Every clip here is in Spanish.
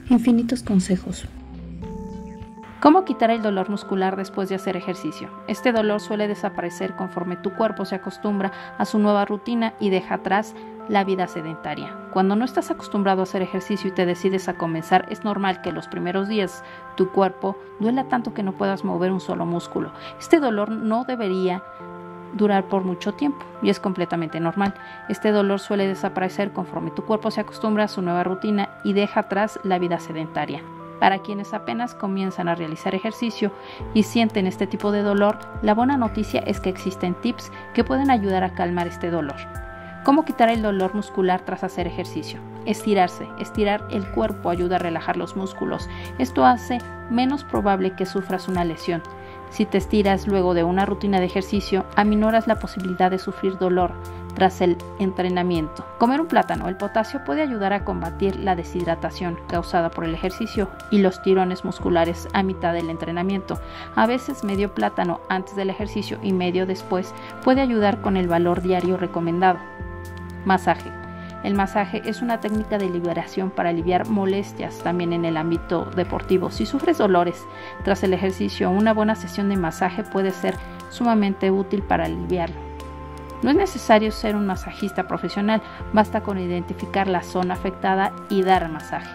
Infinitos consejos. ¿Cómo quitar el dolor muscular después de hacer ejercicio? Este dolor suele desaparecer conforme tu cuerpo se acostumbra a su nueva rutina y deja atrás la vida sedentaria. Cuando no estás acostumbrado a hacer ejercicio y te decides a comenzar, es normal que los primeros días tu cuerpo duela tanto que no puedas mover un solo músculo. Este dolor no debería durar por mucho tiempo y es completamente normal. Este dolor suele desaparecer conforme tu cuerpo se acostumbra a su nueva rutina y deja atrás la vida sedentaria. Para quienes apenas comienzan a realizar ejercicio y sienten este tipo de dolor, la buena noticia es que existen tips que pueden ayudar a calmar este dolor. ¿Cómo quitar el dolor muscular tras hacer ejercicio? Estirarse. Estirar el cuerpo ayuda a relajar los músculos. Esto hace menos probable que sufras una lesión. Si te estiras luego de una rutina de ejercicio, aminoras la posibilidad de sufrir dolor tras el entrenamiento. Comer un plátano. El potasio puede ayudar a combatir la deshidratación causada por el ejercicio y los tirones musculares a mitad del entrenamiento. A veces medio plátano antes del ejercicio y medio después puede ayudar con el valor diario recomendado. Masaje. El masaje es una técnica de liberación para aliviar molestias también en el ámbito deportivo. Si sufres dolores tras el ejercicio, una buena sesión de masaje puede ser sumamente útil para aliviarlo. No es necesario ser un masajista profesional, basta con identificar la zona afectada y dar masaje.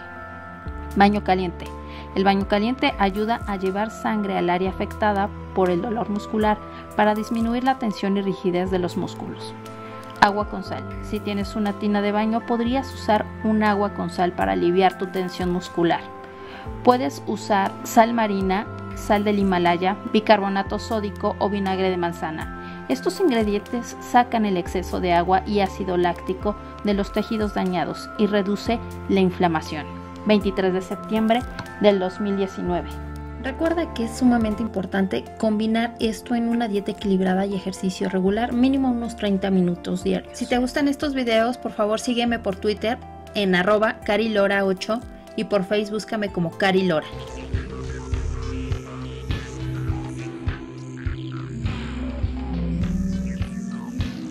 Baño caliente. El baño caliente ayuda a llevar sangre al área afectada por el dolor muscular para disminuir la tensión y rigidez de los músculos. Agua con sal. Si tienes una tina de baño, podrías usar un agua con sal para aliviar tu tensión muscular. Puedes usar sal marina, sal del Himalaya, bicarbonato sódico o vinagre de manzana. Estos ingredientes sacan el exceso de agua y ácido láctico de los tejidos dañados y reduce la inflamación. 23 de septiembre del 2019. Recuerda que es sumamente importante combinar esto en una dieta equilibrada y ejercicio regular, mínimo unos 30 minutos diarios. Si te gustan estos videos, por favor sígueme por Twitter en @carilora8 y por Facebook búscame como Cari Lora.